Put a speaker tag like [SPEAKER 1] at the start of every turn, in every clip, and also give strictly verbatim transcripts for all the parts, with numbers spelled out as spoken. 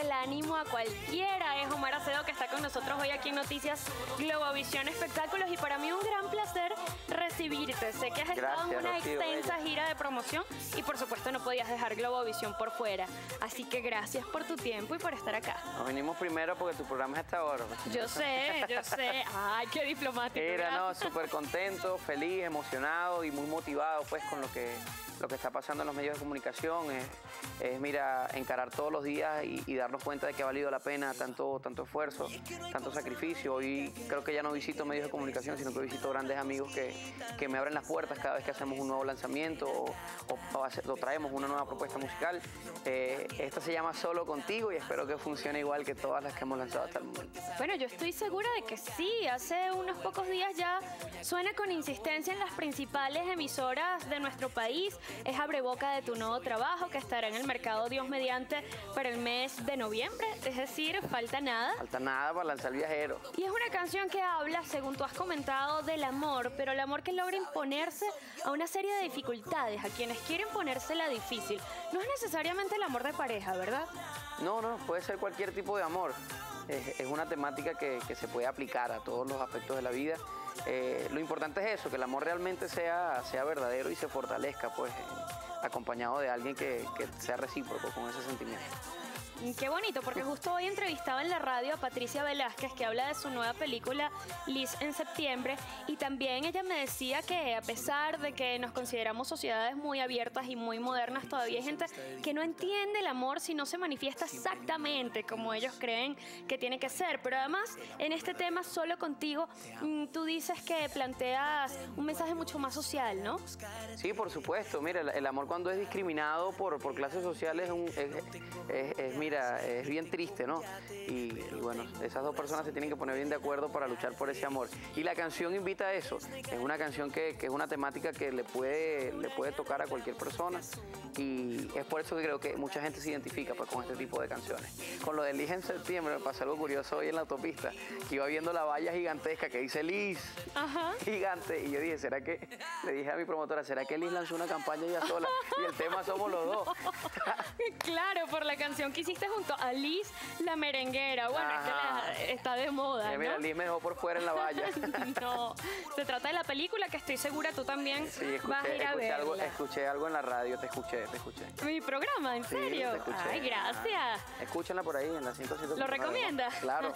[SPEAKER 1] el ánimo a cualquiera. Es Omar Acedo, que está con nosotros hoy aquí en Noticias Globovisión Espectáculos, y para mí un gran placer recibirte. Sé que has estado en una
[SPEAKER 2] Rocío,
[SPEAKER 1] extensa
[SPEAKER 2] bella.
[SPEAKER 1] gira de promoción y por supuesto no podías dejar Globovisión por fuera. Así que gracias por tu tiempo y por estar acá.
[SPEAKER 2] Nos vinimos primero porque tu programa es a esta hora.
[SPEAKER 1] Yo sé, yo sé. Ay, qué diplomático.
[SPEAKER 2] Mira, no,
[SPEAKER 1] gracias.
[SPEAKER 2] súper contento, feliz, emocionado y muy motivado pues con lo que, lo que está pasando en los medios de comunicación. Es, es mira, encarar todos los días y, y darnos cuenta de que ha valido la pena tanto, tanto esfuerzo, tanto sacrificio. Hoy creo que ya no visito medios de comunicación, sino que visito grandes amigos que, que me abren las puertas cada vez que hacemos un nuevo lanzamiento o, o, o, hace, o traemos una nueva propuesta musical. Eh, esta se llama Solo Contigo y espero que funcione igual que todas las que hemos lanzado hasta el momento.
[SPEAKER 1] Bueno, yo estoy segura de que sí. Hace unos pocos días ya suena con insistencia en las principales emisoras de nuestro país. Es Abreboca de tu nuevo trabajo, que estará en el mercado Dios mediante para el mes de noviembre. Es decir, falta nada.
[SPEAKER 2] Falta nada para lanzar Viajero.
[SPEAKER 1] Y es una canción que habla, según tú has comentado, del amor, pero el amor que logra imponerse a una serie de dificultades, a quienes quieren ponérsela difícil. No es necesariamente el amor de pareja, ¿verdad?
[SPEAKER 2] No, no, puede ser cualquier tipo de amor. Es, es una temática que, que se puede aplicar a todos los aspectos de la vida. Eh, lo importante es eso, que el amor realmente sea, sea verdadero y se fortalezca, pues, eh, acompañado de alguien que, que sea recíproco con ese sentimiento.
[SPEAKER 1] Qué bonito, porque justo hoy entrevistaba en la radio a Patricia Velázquez, que habla de su nueva película Liz en septiembre, y también ella me decía que a pesar de que nos consideramos sociedades muy abiertas y muy modernas, todavía hay gente que no entiende el amor si no se manifiesta exactamente como ellos creen que tiene que ser. Pero además, en este tema, Solo Contigo, tú dices que planteas un mensaje mucho más social, ¿no?
[SPEAKER 2] Sí, por supuesto. Mira, el, el amor cuando es discriminado por, por clases sociales es, un, es, es, es, mira, es bien triste, ¿no? Y, y bueno, esas dos personas se tienen que poner bien de acuerdo para luchar por ese amor. Y la canción invita a eso. Es una canción que, que es una temática que le puede, le puede tocar a cualquier persona. Y es por eso que creo que mucha gente se identifica pues, con este tipo de canciones. Con lo de Liz en septiembre me pasó algo curioso hoy en la autopista, que iba viendo la valla gigantesca que dice Liz,
[SPEAKER 1] Ajá.
[SPEAKER 2] gigante, y yo dije, ¿será que, le dije a mi promotora, ¿será que Liz lanzó una campaña ella sola? Y el tema somos los dos.
[SPEAKER 1] Claro, por la canción que hiciste junto a Liz, la merenguera. Bueno, es que la- está de moda,
[SPEAKER 2] Eh, Mira,
[SPEAKER 1] ¿no?
[SPEAKER 2] Liz me dejó por fuera en la valla.
[SPEAKER 1] No, se trata de la película que estoy segura tú también
[SPEAKER 2] Sí,
[SPEAKER 1] vas a
[SPEAKER 2] escuché,
[SPEAKER 1] ir a
[SPEAKER 2] escuché, algo,
[SPEAKER 1] verla.
[SPEAKER 2] escuché algo en la radio, te escuché, te escuché.
[SPEAKER 1] Mi programa, ¿en
[SPEAKER 2] Sí,
[SPEAKER 1] serio?
[SPEAKER 2] te escuché.
[SPEAKER 1] Ay, gracias.
[SPEAKER 2] Escúchenla por ahí en la cinco siete.
[SPEAKER 1] ¿Lo recomiendas?
[SPEAKER 2] Claro.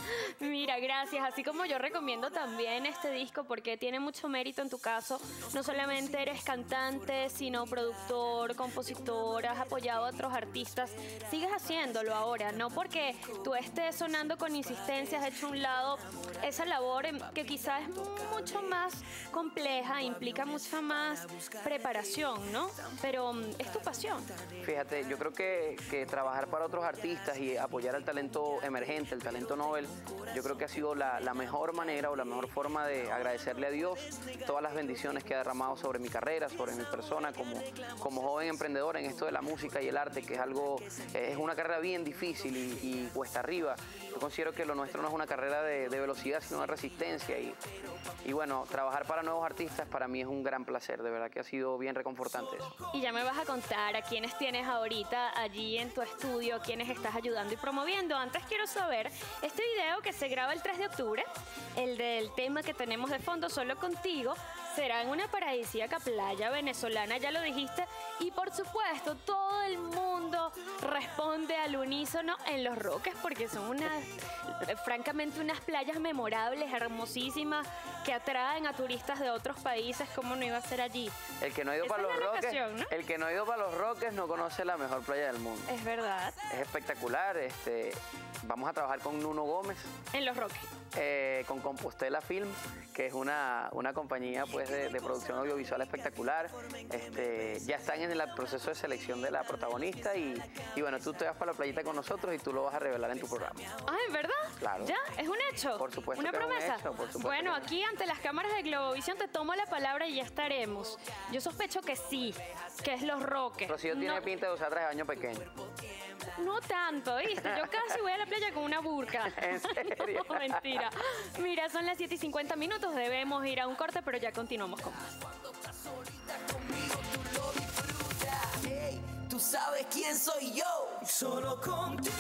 [SPEAKER 1] Mira, gracias. Así como yo recomiendo también este disco porque tiene mucho mérito en tu caso. No solamente eres cantante, sino productor, compositor, has apoyado a otros artistas. Sigues haciéndolo ahora, no porque tú estés sonando con insistencia, has hecho a un lado esa labor em, que quizás es mucho más compleja, implica mucha más preparación, ¿no? Pero mm, es tu pasión.
[SPEAKER 2] Fíjate, yo creo que, que trabajar para otros artistas y apoyar al talento emergente, el talento Nobel, yo creo que ha sido la, la mejor manera o la mejor forma de agradecerle a Dios todas las bendiciones que ha derramado sobre mi carrera, sobre mi persona como, como joven emprendedor en esto de la música y el arte, que es algo, es una carrera bien difícil y, y cuesta arriba. Yo considero que lo nuestro no es una carrera de, de velocidad, sino de resistencia. Y, y bueno, trabajar para nuevos artistas para mí es un gran placer, de verdad que ha sido bien reconfortante eso.
[SPEAKER 1] Y ya me vas a contar a quiénes tienes ahorita allí en tu estudio, a quiénes estás ayudando y promoviendo. Antes quiero saber, este video que se graba el tres de octubre, el del tema que tenemos de fondo, Solo Contigo, será en una paradisíaca playa venezolana, ya lo dijiste, y por supuesto todo el mundo responde al unísono en Los Roques porque son unas, francamente, unas playas memorables, hermosísimas, que atraen a turistas de otros países. ¿Cómo no iba a ser allí?
[SPEAKER 2] El que no ha ido
[SPEAKER 1] Esa
[SPEAKER 2] para
[SPEAKER 1] es
[SPEAKER 2] Los
[SPEAKER 1] la
[SPEAKER 2] Roques,
[SPEAKER 1] locación, ¿no?
[SPEAKER 2] el que no ha ido para Los Roques no conoce la mejor playa del mundo.
[SPEAKER 1] Es verdad,
[SPEAKER 2] Es espectacular. Este, vamos a trabajar con Nuno Gómez,
[SPEAKER 1] en Los Roques.
[SPEAKER 2] eh, con Compostela Film, que es una, una compañía pues, de, de producción audiovisual espectacular. Este, ya están en el proceso de selección de la protagonista y, y bueno, tú te vas para la playita con nosotros y tú lo vas a revelar en tu programa.
[SPEAKER 1] Ah, ¿en verdad?
[SPEAKER 2] Claro.
[SPEAKER 1] ¿Ya? ¿Es un hecho?
[SPEAKER 2] Por supuesto
[SPEAKER 1] ¿Una
[SPEAKER 2] que es un
[SPEAKER 1] promesa?
[SPEAKER 2] hecho, por supuesto
[SPEAKER 1] Bueno,
[SPEAKER 2] que es un
[SPEAKER 1] aquí ante las cámaras de Globovisión te tomo la palabra y ya estaremos. Yo sospecho que sí, que es Los Roques.
[SPEAKER 2] Rocío tiene
[SPEAKER 1] no,
[SPEAKER 2] pinta de usar traje de baño pequeño.
[SPEAKER 1] no tanto, ¿viste? Yo casi voy a la playa con una burka.
[SPEAKER 2] ¿En serio?
[SPEAKER 1] No, mentira. Mira, son las siete y cincuenta minutos, debemos ir a un corte, pero ya continuamos con más.
[SPEAKER 3] Ey, tú sabes quién soy yo, solo contigo.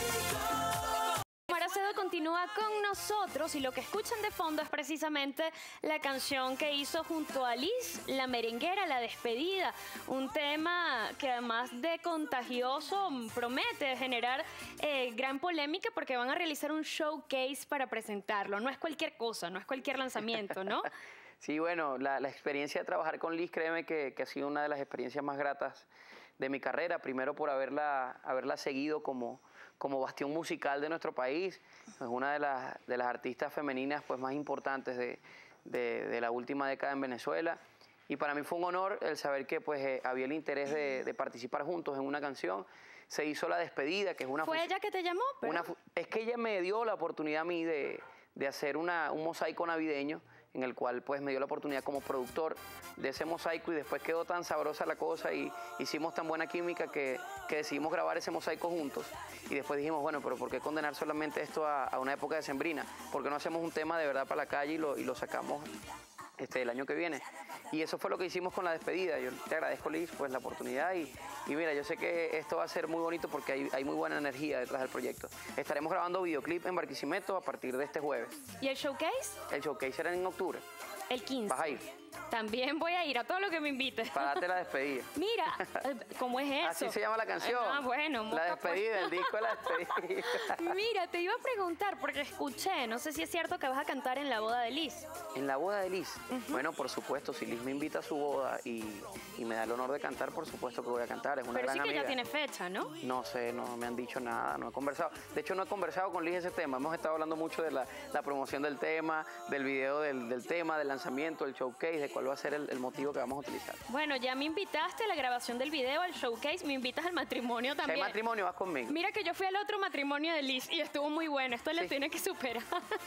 [SPEAKER 1] Maracedo continúa con nosotros y lo que escuchan de fondo es precisamente la canción que hizo junto a Liz, La Merenguera, La Despedida. Un tema que además de contagioso promete generar eh, gran polémica porque van a realizar un showcase para presentarlo. No es cualquier cosa, no es cualquier lanzamiento, ¿no?
[SPEAKER 2] Sí, bueno, la, la experiencia de trabajar con Liz, créeme que, que ha sido una de las experiencias más gratas de mi carrera. Primero por haberla, haberla seguido como... como bastión musical de nuestro país, es una de las, de las artistas femeninas pues, más importantes de, de, de la última década en Venezuela. Y para mí fue un honor el saber que pues, eh, había el interés de, de participar juntos en una canción. Se hizo La Despedida, que es una...
[SPEAKER 1] ¿Fue ella que te llamó?
[SPEAKER 2] Una, es que ella me dio la oportunidad a mí de, de hacer una, un mosaico navideño, en el cual pues me dio la oportunidad como productor de ese mosaico y después quedó tan sabrosa la cosa y hicimos tan buena química que, que decidimos grabar ese mosaico juntos y después dijimos, bueno, pero ¿por qué condenar solamente esto a, a una época decembrina? ¿Por qué no hacemos un tema de verdad para la calle y lo, y lo sacamos este, el año que viene? Y eso fue lo que hicimos con La Despedida. Yo te agradezco, Liz, pues la oportunidad y, y mira, yo sé que esto va a ser muy bonito porque hay, hay muy buena energía detrás del proyecto. Estaremos grabando videoclip en Barquisimeto a partir de este jueves.
[SPEAKER 1] ¿Y el showcase?
[SPEAKER 2] El showcase será en octubre.
[SPEAKER 1] El quince.
[SPEAKER 2] ¿Vas a ir?
[SPEAKER 1] También voy a ir a todo lo que me invites.
[SPEAKER 2] Para darte La Despedida.
[SPEAKER 1] Mira, ¿cómo es eso?
[SPEAKER 2] Así se llama la canción.
[SPEAKER 1] Ah, bueno.
[SPEAKER 2] La Despedida, el disco de La Despedida.
[SPEAKER 1] Mira, te iba a preguntar, porque escuché, no sé si es cierto que vas a cantar en la boda de Liz.
[SPEAKER 2] ¿En la boda de Liz? Uh-huh. Bueno, por supuesto, si Liz me invita a su boda y, y me da el honor de cantar, por supuesto que voy a cantar. Es una
[SPEAKER 1] Pero
[SPEAKER 2] gran
[SPEAKER 1] sí que
[SPEAKER 2] amiga.
[SPEAKER 1] ya tiene fecha, ¿no?
[SPEAKER 2] No sé, no me han dicho nada, no he conversado. De hecho, no he conversado con Liz ese tema. Hemos estado hablando mucho de la, la promoción del tema, del video del, del tema, del lanzamiento, del showcase, de cuál va a ser el, el motivo que vamos a utilizar.
[SPEAKER 1] Bueno, ya me invitaste a la grabación del video, al showcase, me invitas al matrimonio también.
[SPEAKER 2] Si hay matrimonio, vas conmigo.
[SPEAKER 1] Mira que yo fui al otro matrimonio de Liz y estuvo muy bueno, esto sí. Le tiene que superar.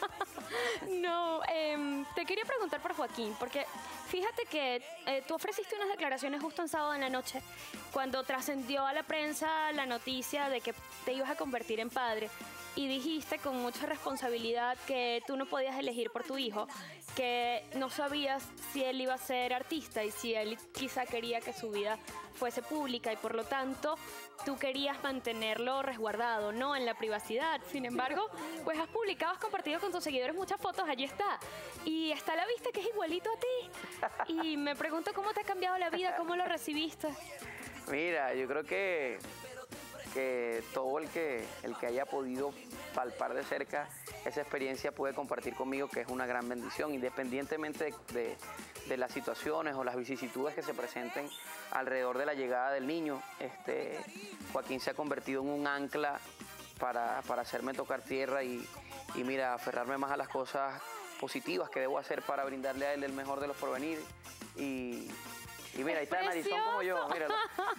[SPEAKER 1] No, eh, te quería preguntar por Joaquín, porque fíjate que eh, tú ofreciste unas declaraciones justo en sábado en la noche, cuando trascendió a la prensa la noticia de que te ibas a convertir en padre. Y dijiste con mucha responsabilidad que tú no podías elegir por tu hijo, que no sabías si él iba a ser artista y si él quizá quería que su vida fuese pública y por lo tanto tú querías mantenerlo resguardado, ¿no? En la privacidad. Sin embargo, pues has publicado, has compartido con tus seguidores muchas fotos, allí está. Y está a la vista que es igualito a ti. Y me pregunto cómo te ha cambiado la vida, cómo lo recibiste.
[SPEAKER 2] Mira, yo creo que... que todo el que, el que haya podido palpar de cerca esa experiencia puede compartir conmigo que es una gran bendición, independientemente de, de, de las situaciones o las vicisitudes que se presenten alrededor de la llegada del niño. Este, Joaquín se ha convertido en un ancla para, para hacerme tocar tierra y, y mira, aferrarme más a las cosas positivas que debo hacer para brindarle a él el mejor de los porvenir. Y, Y mira, ahí está narizón como yo, míralo.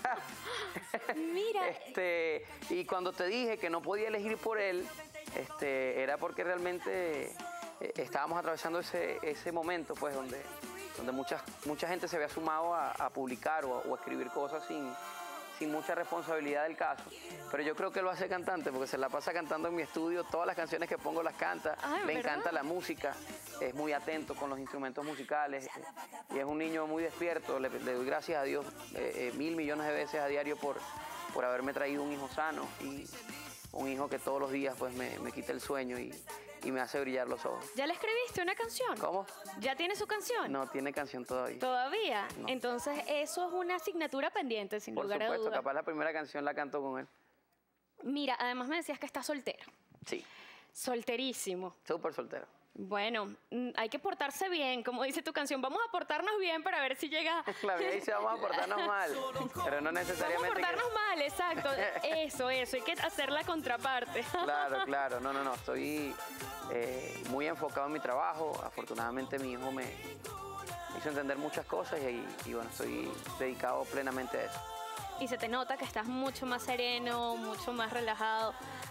[SPEAKER 1] Mira.
[SPEAKER 2] Este, y cuando te dije que no podía elegir por él, este, era porque realmente eh, estábamos atravesando ese, ese momento, pues, donde, donde mucha, mucha gente se había sumado a, a publicar o a, o a escribir cosas sin, sin mucha responsabilidad del caso. Pero yo creo que lo hace cantante, porque se la pasa cantando en mi estudio, todas las canciones que pongo las canta,
[SPEAKER 1] Ay,
[SPEAKER 2] le
[SPEAKER 1] ¿verdad?
[SPEAKER 2] encanta la música, es muy atento con los instrumentos musicales y es un niño muy despierto. Le, le doy gracias a Dios eh, eh, mil millones de veces a diario por, por haberme traído un hijo sano y un hijo que todos los días pues me, me quita el sueño y, y me hace brillar los ojos.
[SPEAKER 1] ¿Ya le escribiste una canción?
[SPEAKER 2] ¿Cómo?
[SPEAKER 1] ¿Ya tiene su canción?
[SPEAKER 2] No tiene canción todavía.
[SPEAKER 1] ¿Todavía?
[SPEAKER 2] No.
[SPEAKER 1] Entonces eso es una asignatura pendiente, sin
[SPEAKER 2] Por
[SPEAKER 1] lugar a
[SPEAKER 2] supuesto,
[SPEAKER 1] dudas.
[SPEAKER 2] capaz la primera canción la canto con él.
[SPEAKER 1] Mira, además me decías que estás soltero.
[SPEAKER 2] Sí,
[SPEAKER 1] Solterísimo.
[SPEAKER 2] súper soltero.
[SPEAKER 1] Bueno, mm, hay que portarse bien, como dice tu canción. Vamos a portarnos bien para ver si llega...
[SPEAKER 2] La vida dice vamos a portarnos mal, pero no
[SPEAKER 1] Vamos a
[SPEAKER 2] necesariamente...
[SPEAKER 1] portarnos
[SPEAKER 2] que...
[SPEAKER 1] mal, exacto. Eso, eso. Hay que hacer la contraparte.
[SPEAKER 2] Claro, claro. No, no, no. Estoy eh, muy enfocado en mi trabajo. Afortunadamente mi hijo me hizo entender muchas cosas y, y bueno, estoy dedicado plenamente a eso.
[SPEAKER 1] Y se te nota que estás mucho más sereno, mucho más relajado.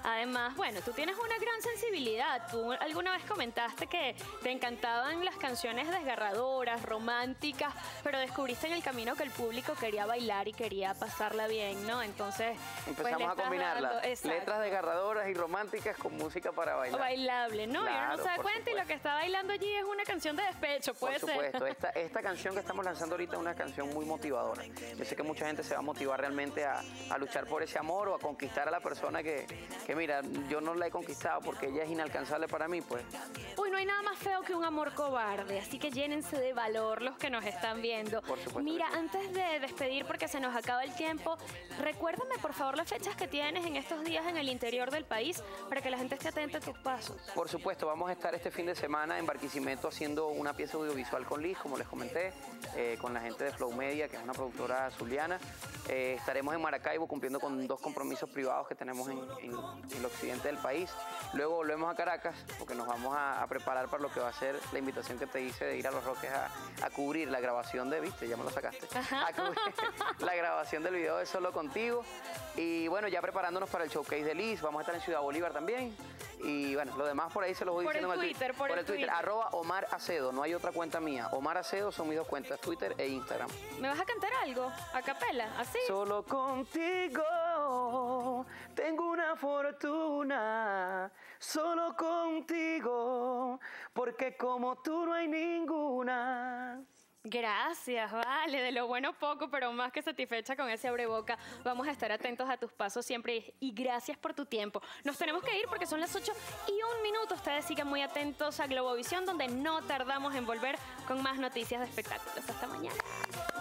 [SPEAKER 1] Además, bueno, tú tienes una gran sensibilidad. Tú alguna vez comentaste que te encantaban las canciones desgarradoras, románticas, pero descubriste en el camino que el público quería bailar y quería pasarla bien, ¿no? Entonces, pues,
[SPEAKER 2] empezamos
[SPEAKER 1] le
[SPEAKER 2] a
[SPEAKER 1] estás
[SPEAKER 2] combinarlas.
[SPEAKER 1] dando- exacto.
[SPEAKER 2] Letras desgarradoras y románticas con música para bailar.
[SPEAKER 1] Bailable, ¿no? y uno
[SPEAKER 2] Claro,
[SPEAKER 1] no se da
[SPEAKER 2] por
[SPEAKER 1] cuenta y lo
[SPEAKER 2] supuesto.
[SPEAKER 1] que está bailando allí es una canción de despecho, puede
[SPEAKER 2] Por
[SPEAKER 1] ser.
[SPEAKER 2] supuesto, esta, esta canción que estamos lanzando ahorita es una canción muy motivadora. Yo sé que mucha gente se va a motivar realmente a, a luchar por ese amor o a conquistar a la persona que, que, mira, yo no la he conquistado porque ella es inalcanzable para mí, pues.
[SPEAKER 1] Uy, no hay nada más feo que un amor cobarde, así que llénense de valor los que nos están viendo.
[SPEAKER 2] Por supuesto
[SPEAKER 1] Mira,
[SPEAKER 2] que sí.
[SPEAKER 1] antes de despedir, porque se nos acaba el tiempo, recuérdame por favor las fechas que tienes en estos días en el interior del país para que la gente esté atenta a tus pasos.
[SPEAKER 2] Por supuesto, vamos a estar este fin de semana en Barquisimeto haciendo una pieza audiovisual con Liz, como les comenté, eh, con la gente de Flow Media, que es una productora zuliana. Eh, estaremos en Maracaibo cumpliendo con dos compromisos privados que tenemos en, en- en el occidente del país. Luego volvemos a Caracas, porque nos vamos a, a preparar para lo que va a ser la invitación que te hice de ir a Los Roques a, a cubrir la grabación de, viste, ya me lo sacaste, a cubrir la grabación del video de Solo Contigo. Y bueno, ya preparándonos para el showcase de Liz, vamos a estar en Ciudad Bolívar también. Y bueno, lo demás por ahí se los voy
[SPEAKER 1] Por
[SPEAKER 2] diciendo
[SPEAKER 1] el
[SPEAKER 2] en el
[SPEAKER 1] Twitter, por el
[SPEAKER 2] Twitter.
[SPEAKER 1] Twitter.
[SPEAKER 2] Arroba Omar Acedo, no hay otra cuenta mía. Omar Acedo son mis dos cuentas, Twitter e Instagram.
[SPEAKER 1] ¿Me vas a cantar algo? ¿A capela? ¿Así?
[SPEAKER 2] Solo contigo tengo una fortuna, solo contigo, porque como tú no hay ninguna.
[SPEAKER 1] Gracias, vale, de lo bueno poco, pero más que satisfecha con ese abreboca. Vamos a estar atentos a tus pasos siempre y gracias por tu tiempo. Nos tenemos que ir porque son las ocho y un minuto. Ustedes sigan muy atentos a Globovisión, donde no tardamos en volver con más noticias de espectáculos. Hasta mañana.